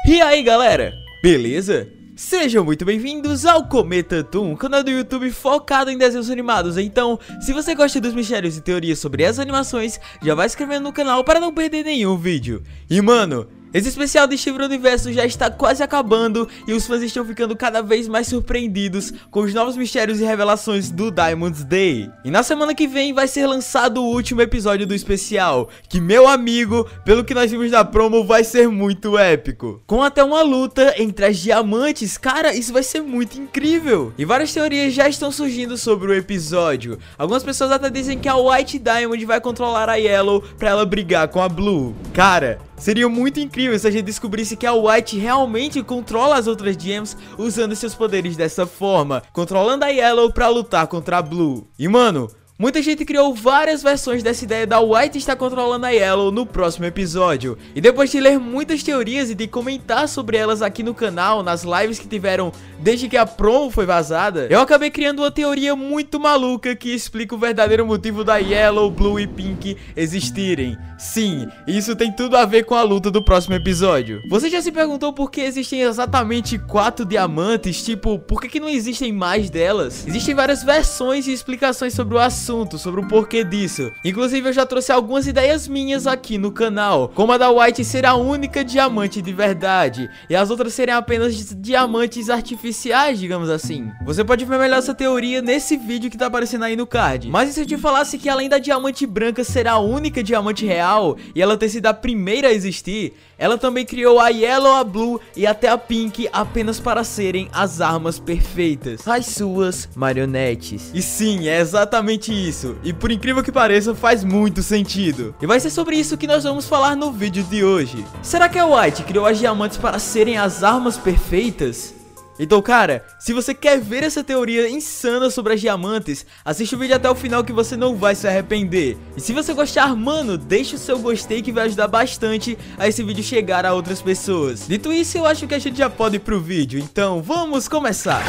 E aí galera, beleza? Sejam muito bem-vindos ao Cometa Toon, canal do YouTube focado em desenhos animados. Então, se você gosta dos mistérios e teorias sobre as animações, já vai se inscrevendo no canal para não perder nenhum vídeo. E mano, esse especial de Steven Universo já está quase acabando e os fãs estão ficando cada vez mais surpreendidos com os novos mistérios e revelações do Diamond's Day. E na semana que vem vai ser lançado o último episódio do especial, que, meu amigo, pelo que nós vimos na promo, vai ser muito épico. Com até uma luta entre as diamantes, cara, isso vai ser muito incrível. E várias teorias já estão surgindo sobre o episódio. Algumas pessoas até dizem que a White Diamond vai controlar a Yellow pra ela brigar com a Blue. Cara, seria muito incrível se a gente descobrisse que a White realmente controla as outras gems usando seus poderes dessa forma, controlando a Yellow pra lutar contra a Blue. E mano, muita gente criou várias versões dessa ideia da White estar controlando a Yellow no próximo episódio. E depois de ler muitas teorias e de comentar sobre elas aqui no canal, nas lives que tiveram desde que a promo foi vazada, eu acabei criando uma teoria muito maluca que explica o verdadeiro motivo da Yellow, Blue e Pink existirem. Sim, isso tem tudo a ver com a luta do próximo episódio. Você já se perguntou por que existem exatamente 4 diamantes? Tipo, por que não existem mais delas? Existem várias versões e explicações sobre o assunto, sobre o porquê disso. Inclusive eu já trouxe algumas ideias minhas aqui no canal, como a da White ser a única diamante de verdade e as outras serem apenas diamantes artificiais, digamos assim. Você pode ver melhor essa teoria nesse vídeo que tá aparecendo aí no card. Mas e se eu te falasse que além da diamante branca ser a única diamante real e ela ter sido a primeira a existir, ela também criou a Yellow, a Blue e até a Pink apenas para serem as armas perfeitas, as suas marionetes. E sim, é exatamente isso. E por incrível que pareça, faz muito sentido. E vai ser sobre isso que nós vamos falar no vídeo de hoje. Será que a White criou as diamantes para serem as armas perfeitas? Então, cara, se você quer ver essa teoria insana sobre as diamantes, assiste o vídeo até o final que você não vai se arrepender. E se você gostar, mano, deixa o seu gostei que vai ajudar bastante a esse vídeo chegar a outras pessoas. Dito isso, eu acho que a gente já pode ir pro vídeo, então vamos começar!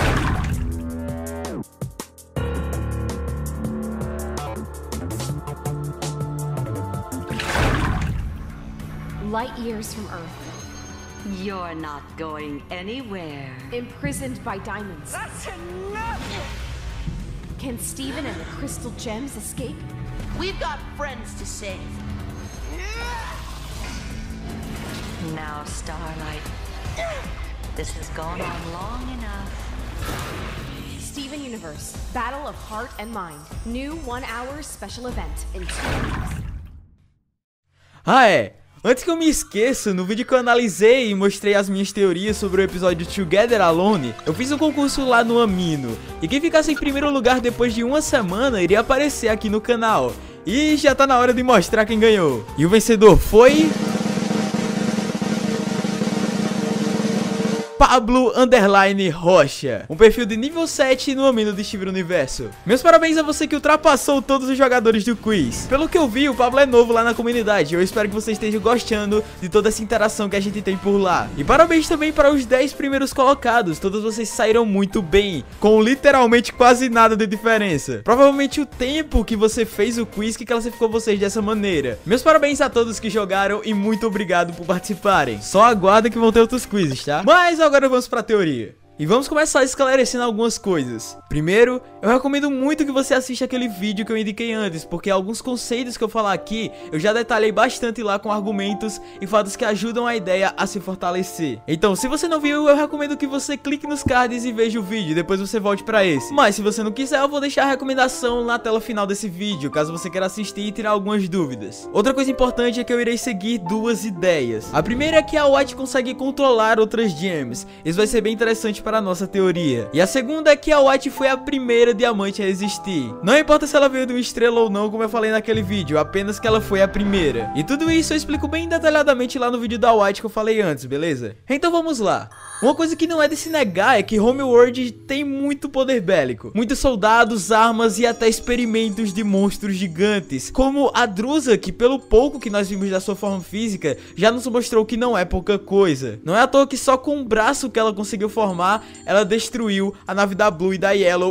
Light years from Earth. You're not going anywhere. Imprisoned by diamonds. That's enough! Can Steven and the crystal gems escape? We've got friends to save. Now, Starlight, this has gone on long enough. Steven Universe, Battle of Heart and Mind. New 1-hour special event in 2 weeks. Ah, é. Antes que eu me esqueça, no vídeo que eu analisei e mostrei as minhas teorias sobre o episódio Together Alone, eu fiz um concurso lá no Amino, e quem ficasse em primeiro lugar depois de uma semana iria aparecer aqui no canal. E já tá na hora de mostrar quem ganhou. E o vencedor foi... Pablo Rocha, um perfil de nível 7 no Amino de Steven Universo. Meus parabéns a você que ultrapassou todos os jogadores do quiz. Pelo que eu vi, o Pablo é novo lá na comunidade. Eu espero que você esteja gostando de toda essa interação que a gente tem por lá. E parabéns também para os 10 primeiros colocados. Todos vocês saíram muito bem, com literalmente quase nada de diferença. Provavelmente o tempo que você fez o quiz que classificou vocês dessa maneira. Meus parabéns a todos que jogaram e muito obrigado por participarem. Só aguarda que vão ter outros quizzes, tá? Mas agora vamos pra teoria. E vamos começar esclarecendo algumas coisas. Primeiro, eu recomendo muito que você assista aquele vídeo que eu indiquei antes, porque alguns conceitos que eu falar aqui, eu já detalhei bastante lá com argumentos e fatos que ajudam a ideia a se fortalecer. Então, se você não viu, eu recomendo que você clique nos cards e veja o vídeo, depois você volte pra esse. Mas se você não quiser, eu vou deixar a recomendação na tela final desse vídeo, caso você queira assistir e tirar algumas dúvidas. Outra coisa importante é que eu irei seguir 2 ideias. A primeira é que a White consegue controlar outras gems. Isso vai ser bem interessante para a nossa teoria. E a segunda é que a White foi a primeira diamante a existir. Não importa se ela veio de uma estrela ou não, como eu falei naquele vídeo, apenas que ela foi a primeira. E tudo isso eu explico bem detalhadamente lá no vídeo da White que eu falei antes, beleza? Então vamos lá. Uma coisa que não é de se negar é que Homeworld tem muito poder bélico, muitos soldados, armas e até experimentos de monstros gigantes, como a Drusa, que pelo pouco que nós vimos da sua forma física, já nos mostrou que não é pouca coisa. Não é à toa que só com o braço que ela conseguiu formar, ela destruiu a nave da Blue e da Yellow em um só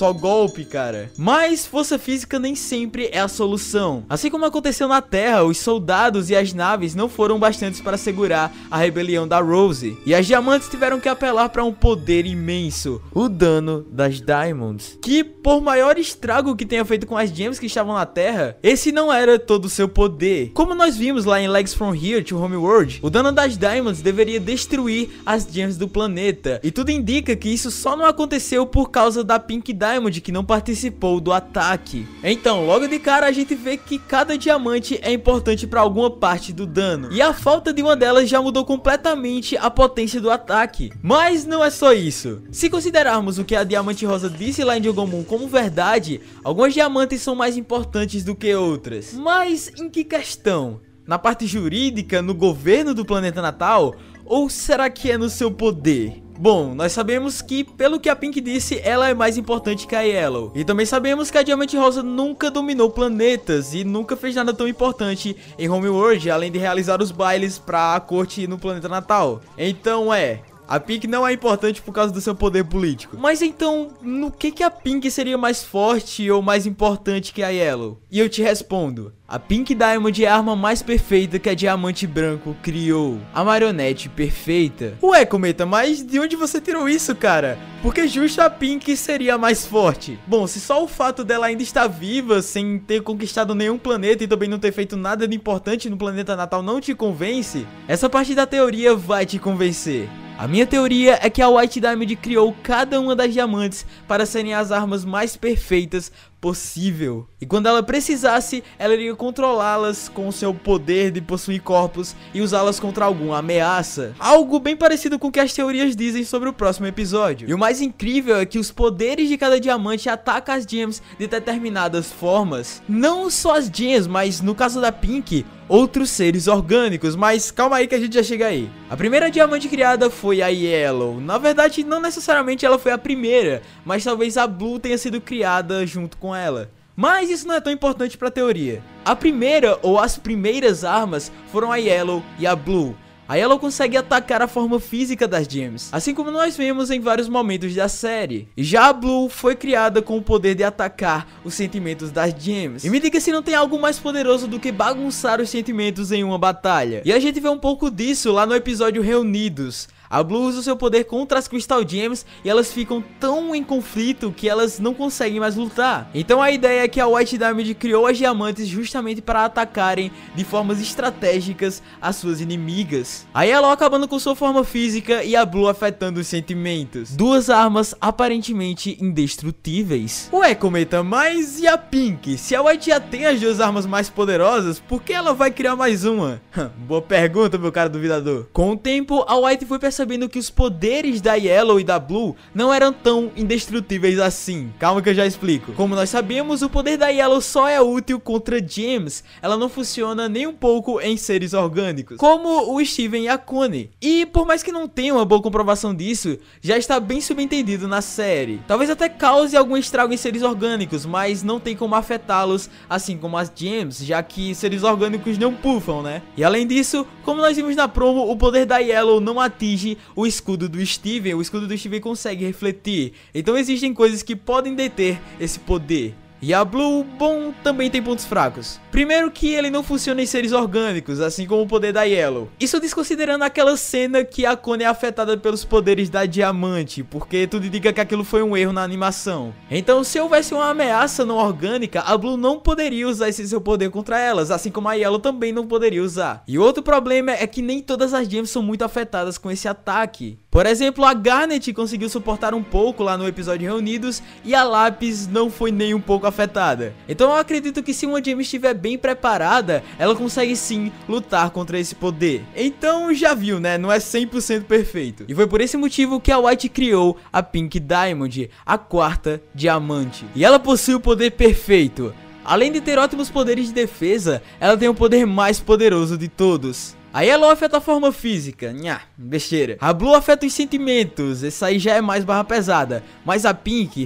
só golpe, cara. Mas força física nem sempre é a solução. Assim como aconteceu na Terra, os soldados e as naves não foram bastantes para segurar a rebelião da Rose. E as diamantes tiveram que apelar para um poder imenso, o dano das Diamonds. Que por maior estrago que tenha feito com as gems que estavam na Terra, esse não era todo o seu poder. Como nós vimos lá em Legs from Here to Homeworld, o dano das Diamonds deveria destruir as gems do planeta. E tudo indica que isso só não aconteceu por causa da Pink Diamond, que não participou do ataque. Então, logo de cara a gente vê que cada diamante é importante para alguma parte do dano. E a falta de uma delas já mudou completamente a potência do ataque. Mas não é só isso. Se considerarmos o que a Diamante Rosa disse lá em Jungle Moon como verdade, algumas diamantes são mais importantes do que outras. Mas em que questão? Na parte jurídica, no governo do planeta natal? Ou será que é no seu poder? Bom, nós sabemos que, pelo que a Pink disse, ela é mais importante que a Yellow. E também sabemos que a Diamante Rosa nunca dominou planetas e nunca fez nada tão importante em Homeworld, além de realizar os bailes para a corte no planeta natal. Então a Pink não é importante por causa do seu poder político. Mas então, no que a Pink seria mais forte ou mais importante que a Yellow? E eu te respondo. A Pink Diamond é a arma mais perfeita que a Diamante Branco criou. A marionete perfeita. Ué, Cometa, mas de onde você tirou isso, cara? Porque justo a Pink seria a mais forte. Bom, se só o fato dela ainda estar viva, sem ter conquistado nenhum planeta e também não ter feito nada de importante no planeta natal não te convence, essa parte da teoria vai te convencer. A minha teoria é que a White Diamond criou cada uma das diamantes para serem as armas mais perfeitas possível. E quando ela precisasse, ela iria controlá-las com o seu poder de possuir corpos e usá-las contra alguma ameaça. Algo bem parecido com o que as teorias dizem sobre o próximo episódio. E o mais incrível é que os poderes de cada diamante atacam as gems de determinadas formas. Não só as gems, mas no caso da Pink, outros seres orgânicos, mas calma aí que a gente já chega aí. A primeira diamante criada foi a Yellow. Na verdade, não necessariamente ela foi a primeira, mas talvez a Blue tenha sido criada junto com ela. Mas isso não é tão importante para a teoria. A primeira ou as primeiras armas foram a Yellow e a Blue. A Yellow consegue atacar a forma física das gems, assim como nós vemos em vários momentos da série. E já a Blue foi criada com o poder de atacar os sentimentos das gems. E me diga se não tem algo mais poderoso do que bagunçar os sentimentos em uma batalha. E a gente vê um pouco disso lá no episódio Reunidos. A Blue usa o seu poder contra as Crystal Gems e elas ficam tão em conflito que elas não conseguem mais lutar. Então a ideia é que a White Diamond criou as diamantes justamente para atacarem de formas estratégicas as suas inimigas. A Yellow acabando com sua forma física e a Blue afetando os sentimentos. Duas armas aparentemente indestrutíveis. Ué, Cometa, mas e a Pink? Se a White já tem as duas armas mais poderosas, por que ela vai criar mais uma? Boa pergunta, meu cara duvidador. Com o tempo, a White foi percebendo que os poderes da Yellow e da Blue não eram tão indestrutíveis assim. Calma que eu já explico. Como nós sabemos, o poder da Yellow só é útil contra gems. Ela não funciona nem um pouco em seres orgânicos, como o Steven e a Connie. E por mais que não tenha uma boa comprovação disso, já está bem subentendido na série. Talvez até cause algum estrago em seres orgânicos, mas não tem como afetá-los assim como as gems, já que seres orgânicos não puffam, né? E além disso, como nós vimos na promo, o poder da Yellow não atinge o escudo do Steven. O escudo do Steven consegue refletir. Então existem coisas que podem deter esse poder. E a Blue, bom, também tem pontos fracos. Primeiro que ele não funciona em seres orgânicos, assim como o poder da Yellow. Isso desconsiderando aquela cena que a Connie é afetada pelos poderes da Diamante, porque tudo indica que aquilo foi um erro na animação. Então se houvesse uma ameaça não orgânica, a Blue não poderia usar esse seu poder contra elas, assim como a Yellow também não poderia usar. E outro problema é que nem todas as gems são muito afetadas com esse ataque. Por exemplo, a Garnet conseguiu suportar um pouco lá no episódio Reunidos e a Lápis não foi nem um pouco afetada. Então eu acredito que se uma gem estiver bem preparada, ela consegue sim lutar contra esse poder. Então já viu, né? Não é 100% perfeito. E foi por esse motivo que a White criou a Pink Diamond, a quarta diamante. E ela possui o poder perfeito. Além de ter ótimos poderes de defesa, ela tem o poder mais poderoso de todos. A Yellow afeta a forma física, besteira. A Blue afeta os sentimentos, essa aí já é mais barra pesada. Mas a Pink,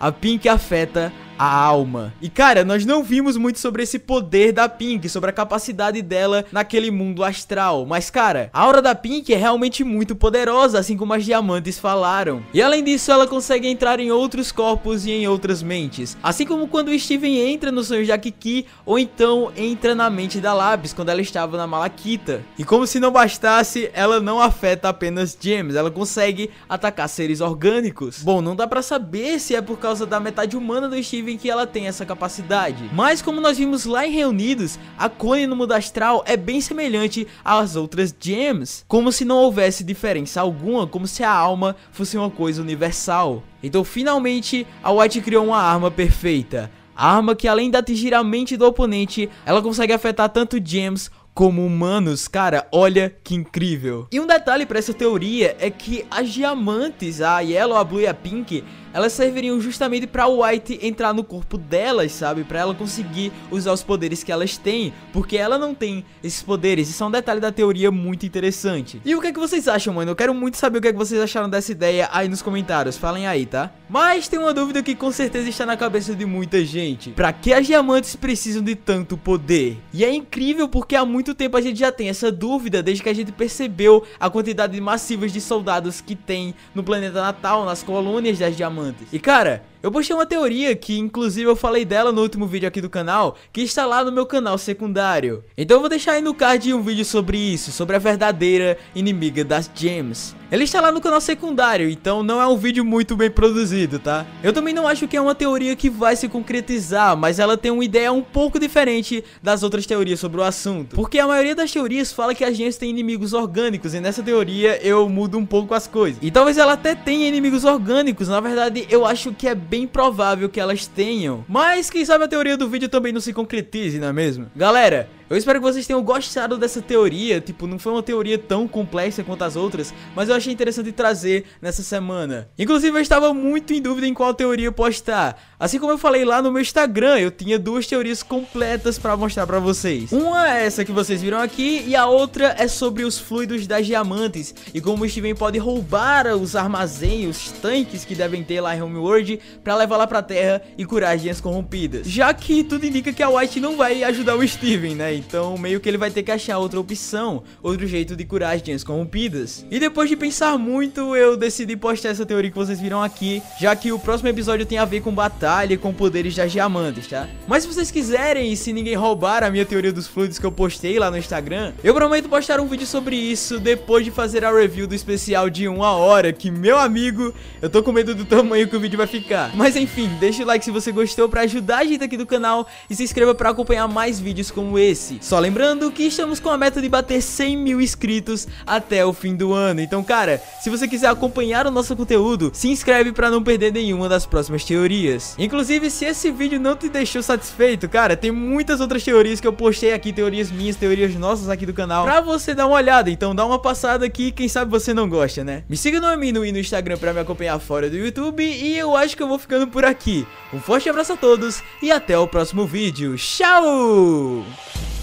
a Pink afeta a alma. E cara, nós não vimos muito sobre esse poder da Pink, sobre a capacidade dela naquele mundo astral. Mas cara, a aura da Pink é realmente muito poderosa, assim como as diamantes falaram. E além disso, ela consegue entrar em outros corpos e em outras mentes. Assim como quando o Steven entra nos sonhos da Kiki, ou então entra na mente da Lapis, quando ela estava na Malaquita. E como se não bastasse, ela não afeta apenas gems, ela consegue atacar seres orgânicos. Bom, não dá pra saber se é por causa da metade humana do Steven que ela tem essa capacidade, mas como nós vimos lá em Reunidos, a Connie no mundo astral é bem semelhante às outras gems, como se não houvesse diferença alguma, como se a alma fosse uma coisa universal. Então finalmente a White criou uma arma perfeita, a arma que além de atingir a mente do oponente, ela consegue afetar tanto gems como humanos. Cara, olha que incrível. E um detalhe para essa teoria é que as diamantes, a Yellow, a Blue e a Pink, elas serviriam justamente pra White entrar no corpo delas, sabe? Pra ela conseguir usar os poderes que elas têm, porque ela não tem esses poderes. Isso é um detalhe da teoria muito interessante. E o que é que vocês acham, mano? Eu quero muito saber o que é que vocês acharam dessa ideia aí nos comentários. Falem aí, tá? Mas tem uma dúvida que com certeza está na cabeça de muita gente. Pra que as diamantes precisam de tanto poder? E é incrível porque há muito tempo a gente já tem essa dúvida, desde que a gente percebeu a quantidade massiva de soldados que tem no planeta natal, nas colônias das diamantes. E cara, eu postei uma teoria que inclusive eu falei dela no último vídeo aqui do canal, que está lá no meu canal secundário. Então eu vou deixar aí no card um vídeo sobre isso, sobre a verdadeira inimiga das gems. Ele está lá no canal secundário, então não é um vídeo muito bem produzido, tá? Eu também não acho que é uma teoria que vai se concretizar, mas ela tem uma ideia um pouco diferente das outras teorias sobre o assunto. Porque a maioria das teorias fala que as gems têm inimigos orgânicos, e nessa teoria eu mudo um pouco as coisas. E talvez ela até tenha inimigos orgânicos, na verdade eu acho que é bem provável que elas tenham. Mas quem sabe a teoria do vídeo também não se concretize, não é mesmo? Galera, eu espero que vocês tenham gostado dessa teoria. Tipo, não foi uma teoria tão complexa quanto as outras, mas eu achei interessante trazer nessa semana. Inclusive eu estava muito em dúvida em qual teoria postar. Assim como eu falei lá no meu Instagram, eu tinha duas teorias completas pra mostrar pra vocês. Uma é essa que vocês viram aqui, e a outra é sobre os fluidos das diamantes, e como o Steven pode roubar os armazéns, os tanques que devem ter lá em Homeworld, pra levar lá pra terra e curar as gems corrompidas. Já que tudo indica que a White não vai ajudar o Steven, né? Então meio que ele vai ter que achar outra opção, outro jeito de curar as gems corrompidas. E depois de pensar muito, eu decidi postar essa teoria que vocês viram aqui, já que o próximo episódio tem a ver com batalha e com poderes das diamantes, tá? Mas se vocês quiserem, e se ninguém roubar a minha teoria dos fluidos que eu postei lá no Instagram, eu prometo postar um vídeo sobre isso depois de fazer a review do especial de 1 hora, que, meu amigo, eu tô com medo do tamanho que o vídeo vai ficar. Mas enfim, deixa o like se você gostou pra ajudar a gente aqui do canal, e se inscreva pra acompanhar mais vídeos como esse. Só lembrando que estamos com a meta de bater 100 mil inscritos até o fim do ano. Então, cara, se você quiser acompanhar o nosso conteúdo, se inscreve pra não perder nenhuma das próximas teorias. Inclusive, se esse vídeo não te deixou satisfeito, cara, tem muitas outras teorias que eu postei aqui, teorias minhas, teorias nossas aqui do canal, pra você dar uma olhada. Então dá uma passada aqui, quem sabe você não gosta, né? Me siga no Amino e no Instagram pra me acompanhar fora do YouTube, e eu acho que eu vou ficando por aqui. Um forte abraço a todos e até o próximo vídeo. Tchau!